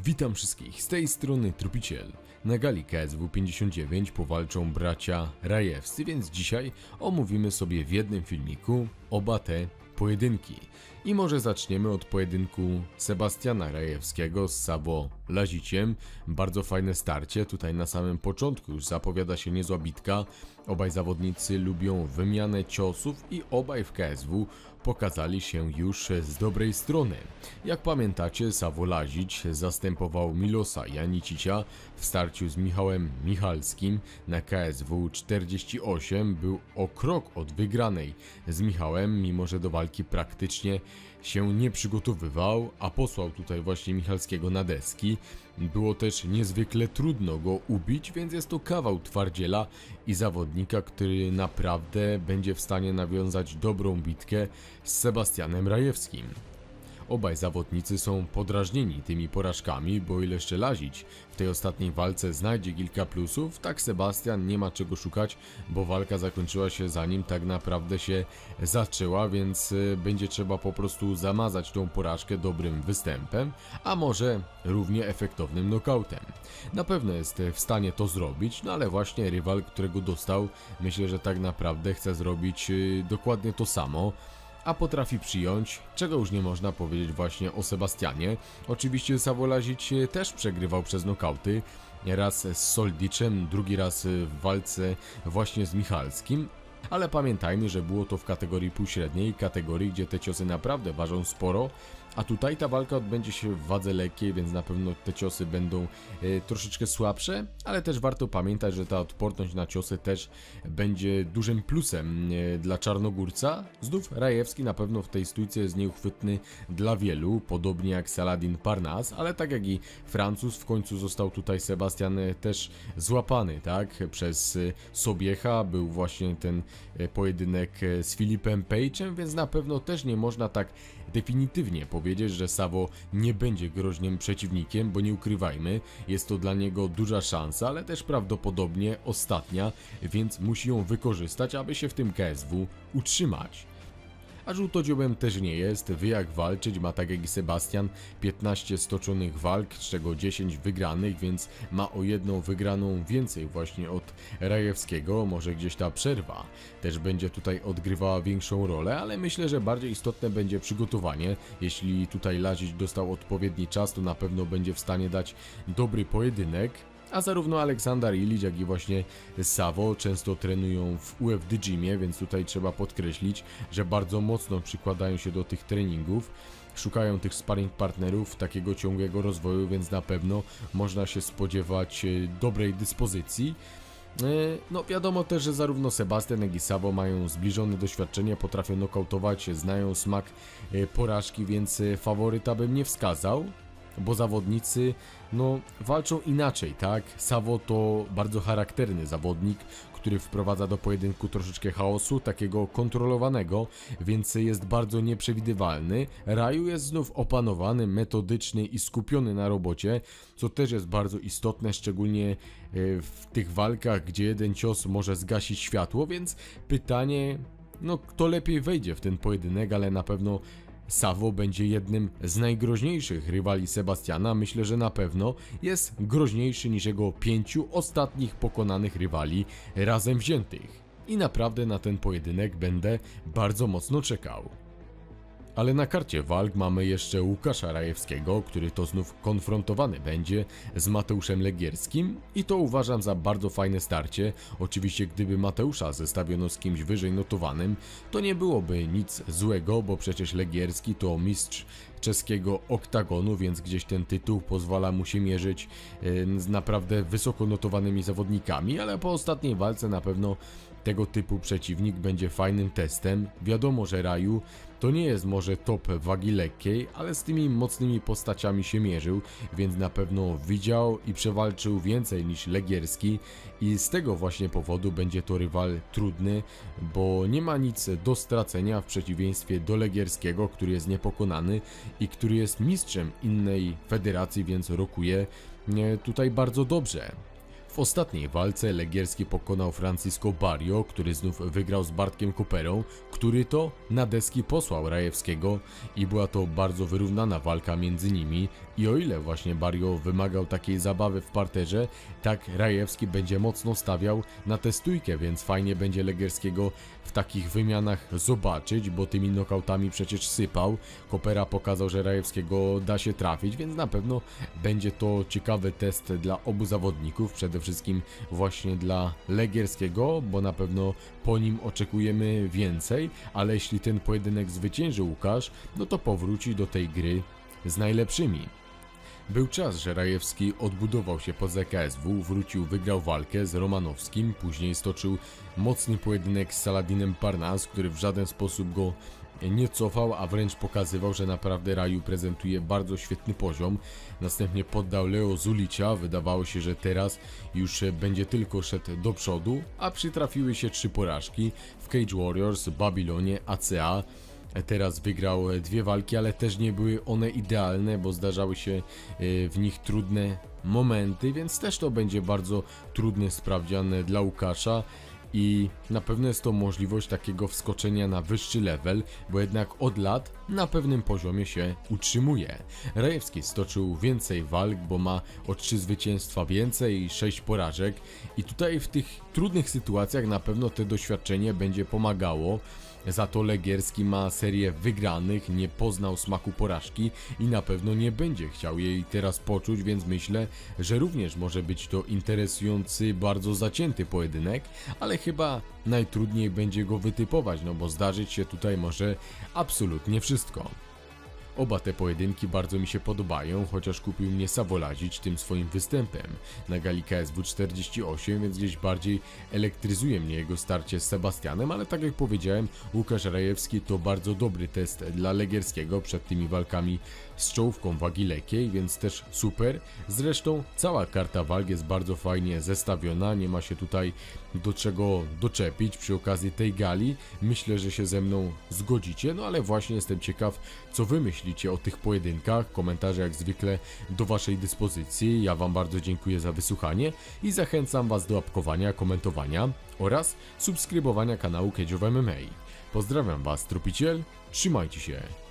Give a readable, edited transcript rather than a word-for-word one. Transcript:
Witam wszystkich, z tej strony Tropiciel. Na gali KSW 59 powalczą bracia Rajewscy, więc dzisiaj omówimy sobie w jednym filmiku oba te pojedynki. I może zaczniemy od pojedynku Sebastiana Rajewskiego z Savo Laziciem. Bardzo fajne starcie, tutaj na samym początku już zapowiada się niezła bitka. Obaj zawodnicy lubią wymianę ciosów i obaj w KSW pokazali się już z dobrej strony. Jak pamiętacie, Savo Lazic zastępował Milosa Janicicia w starciu z Michałem Michalskim na KSW 48. Był o krok od wygranej z Michałem, mimo że do walki praktycznie się nie przygotowywał, a posłał tutaj właśnie Michalskiego na deski. Było też niezwykle trudno go ubić, więc jest to kawał twardziela i zawodnika, który naprawdę będzie w stanie nawiązać dobrą bitkę z Sebastianem Rajewskim. Obaj zawodnicy są podrażnieni tymi porażkami, bo ile jeszcze Lazic w tej ostatniej walce znajdzie kilka plusów, tak Sebastian nie ma czego szukać, bo walka zakończyła się zanim tak naprawdę się zaczęła, więc będzie trzeba po prostu zamazać tą porażkę dobrym występem, a może równie efektownym nokautem. Na pewno jest w stanie to zrobić, no ale właśnie rywal, którego dostał, myślę, że tak naprawdę chce zrobić dokładnie to samo, a potrafi przyjąć, czego już nie można powiedzieć właśnie o Sebastianie. Oczywiście Savo Lazic też przegrywał przez nokauty, raz z Soldicem, drugi raz w walce właśnie z Michalskim, ale pamiętajmy, że było to w kategorii półśredniej, kategorii, gdzie te ciosy naprawdę ważą sporo, a tutaj ta walka odbędzie się w wadze lekkiej, więc na pewno te ciosy będą troszeczkę słabsze, ale też warto pamiętać, że ta odporność na ciosy też będzie dużym plusem dla Czarnogórca. Znów Rajewski na pewno w tej stójce jest nieuchwytny dla wielu, podobnie jak Saladin Parnasse, ale tak jak i Francuz, w końcu został tutaj Sebastian też złapany, tak, przez Sobiecha. Był właśnie ten pojedynek z Filipem Pejczem, więc na pewno też nie można tak definitywnie powiedzieć, że Savo nie będzie groźnym przeciwnikiem, bo nie ukrywajmy, jest to dla niego duża szansa, ale też prawdopodobnie ostatnia, więc musi ją wykorzystać, aby się w tym KSW utrzymać. A żółtodziobem też nie jest, wie jak walczyć, ma tak jak i Sebastian 15 stoczonych walk, z czego 10 wygranych, więc ma o jedną wygraną więcej właśnie od Rajewskiego. Może gdzieś ta przerwa też będzie tutaj odgrywała większą rolę, ale myślę, że bardziej istotne będzie przygotowanie. Jeśli tutaj Lazic dostał odpowiedni czas, to na pewno będzie w stanie dać dobry pojedynek. A zarówno Aleksander Ilić, jak i właśnie Savo często trenują w UFD Gymie, więc tutaj trzeba podkreślić, że bardzo mocno przykładają się do tych treningów. Szukają tych sparring partnerów, takiego ciągłego rozwoju, więc na pewno można się spodziewać dobrej dyspozycji. No wiadomo też, że zarówno Sebastian, jak i Savo mają zbliżone doświadczenie, potrafią nokautować, znają smak porażki, więc faworyta bym nie wskazał, bo zawodnicy no walczą inaczej, tak? Savo to bardzo charakterny zawodnik, który wprowadza do pojedynku troszeczkę chaosu, takiego kontrolowanego, więc jest bardzo nieprzewidywalny. Raju jest znów opanowany, metodyczny i skupiony na robocie, co też jest bardzo istotne, szczególnie w tych walkach, gdzie jeden cios może zgasić światło, więc pytanie, no kto lepiej wejdzie w ten pojedynek, ale na pewno Savo będzie jednym z najgroźniejszych rywali Sebastiana. Myślę, że na pewno jest groźniejszy niż jego 5 ostatnich pokonanych rywali razem wziętych. I naprawdę na ten pojedynek będę bardzo mocno czekał. Ale na karcie walk mamy jeszcze Łukasza Rajewskiego, który to znów konfrontowany będzie z Mateuszem Legierskim i to uważam za bardzo fajne starcie. Oczywiście gdyby Mateusza zestawiono z kimś wyżej notowanym, to nie byłoby nic złego, bo przecież Legierski to mistrz czeskiego oktagonu, więc gdzieś ten tytuł pozwala mu się mierzyć z naprawdę wysoko notowanymi zawodnikami, ale po ostatniej walce na pewno tego typu przeciwnik będzie fajnym testem. Wiadomo, że Raju to nie jest może top wagi lekkiej, ale z tymi mocnymi postaciami się mierzył, więc na pewno widział i przewalczył więcej niż Legierski i z tego właśnie powodu będzie to rywal trudny, bo nie ma nic do stracenia w przeciwieństwie do Legierskiego, który jest niepokonany i który jest mistrzem innej federacji, więc rokuje tutaj bardzo dobrze. W ostatniej walce Legierski pokonał Francisco Barrio, który znów wygrał z Bartkiem Cooperą, który to na deski posłał Rajewskiego i była to bardzo wyrównana walka między nimi. I o ile właśnie Barrio wymagał takiej zabawy w parterze, tak Rajewski będzie mocno stawiał na tę stójkę, więc fajnie będzie Legierskiego w takich wymianach zobaczyć, bo tymi nokautami przecież sypał. Coopera pokazał, że Rajewskiego da się trafić, więc na pewno będzie to ciekawy test dla obu zawodników, przede wszystkim właśnie dla Legierskiego, bo na pewno po nim oczekujemy więcej, ale jeśli ten pojedynek zwycięży Łukasz, no to powróci do tej gry z najlepszymi. Był czas, że Rajewski odbudował się po KSW, wrócił, wygrał walkę z Romanowskim, później stoczył mocny pojedynek z Saladinem Parnas, który w żaden sposób go nie cofał, a wręcz pokazywał, że naprawdę Raju prezentuje bardzo świetny poziom. Następnie poddał Leo Zulicia, wydawało się, że teraz już będzie tylko szedł do przodu, a przytrafiły się 3 porażki w Cage Warriors, Babilonie, ACA. Teraz wygrał 2 walki, ale też nie były one idealne, bo zdarzały się w nich trudne momenty, więc też to będzie bardzo trudny sprawdzian dla Łukasza. I na pewno jest to możliwość takiego wskoczenia na wyższy level, bo jednak od lat na pewnym poziomie się utrzymuje. Rajewski stoczył więcej walk, bo ma o 3 zwycięstwa więcej i 6 porażek i tutaj w tych trudnych sytuacjach na pewno to doświadczenie będzie pomagało. Za to Legierski ma serię wygranych, nie poznał smaku porażki i na pewno nie będzie chciał jej teraz poczuć, więc myślę, że również może być to interesujący, bardzo zacięty pojedynek, ale chyba najtrudniej będzie go wytypować, no bo zdarzyć się tutaj może absolutnie wszystko. Oba te pojedynki bardzo mi się podobają, chociaż kupił mnie Savolazic tym swoim występem na gali KSW 48, więc gdzieś bardziej elektryzuje mnie jego starcie z Sebastianem, ale tak jak powiedziałem, Łukasz Rajewski to bardzo dobry test dla Legierskiego przed tymi walkami z czołówką wagi lekkiej, więc też super. Zresztą cała karta walk jest bardzo fajnie zestawiona, nie ma się tutaj do czego doczepić przy okazji tej gali. Myślę, że się ze mną zgodzicie, no ale właśnie jestem ciekaw, co wy myślicie o tych pojedynkach. Komentarze jak zwykle do waszej dyspozycji. Ja wam bardzo dziękuję za wysłuchanie i zachęcam was do łapkowania, komentowania oraz subskrybowania kanału Cage'of MMA. Pozdrawiam was, Tropiciel, trzymajcie się.